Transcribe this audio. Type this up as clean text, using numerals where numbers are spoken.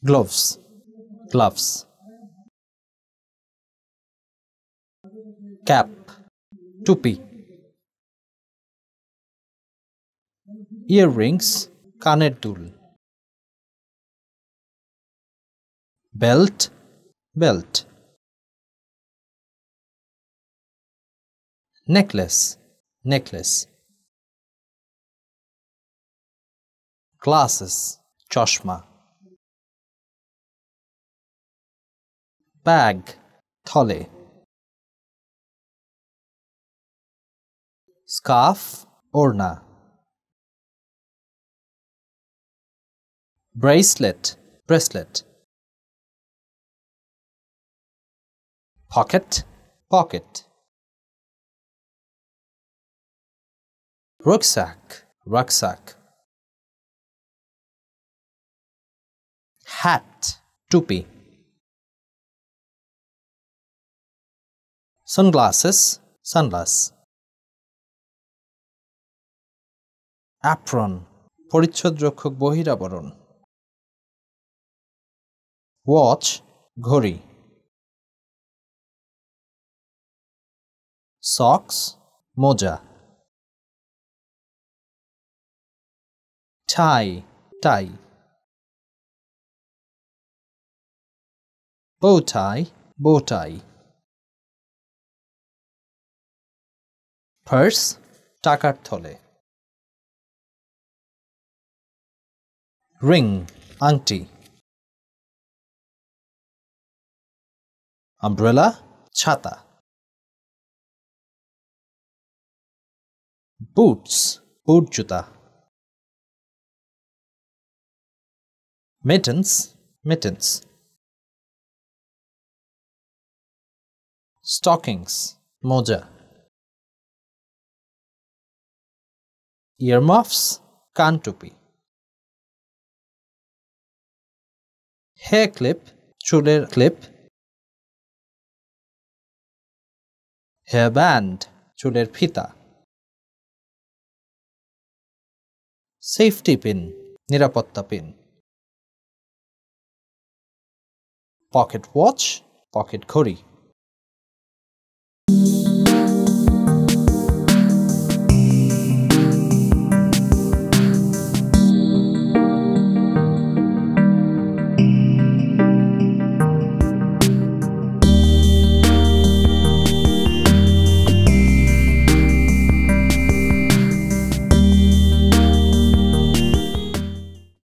gloves, gloves. Cap, টুপি. Earrings, কানের দুল. Belt, belt. Necklace, necklace. Glasses, চশমা. Bag, থলে. Scarf, ওড়না. Bracelet, bracelet. Pocket, pocket. Rucksack, rucksack. Hat, টুপি. Sunglasses, sunglass. Apron, পরিচ্ছদরক্ষক বহিরাবরণ. Watch, ঘড়ি. Socks, মোজা. Tie, tie. Bow tie, bow tie. Purse, টাকার থলে. Ring, আংটি. Umbrella, ছাতা. Boots, বুট জুতা. Mittens, mittens. Stockings, মোজা. Earmuffs, কান টুপি. Hair clip, চুলের ক্লিপ. Hair band, চুলের ফিতা. Safety pin, নিরাপত্তা পিন. Pocket watch, pocket ঘড়ি.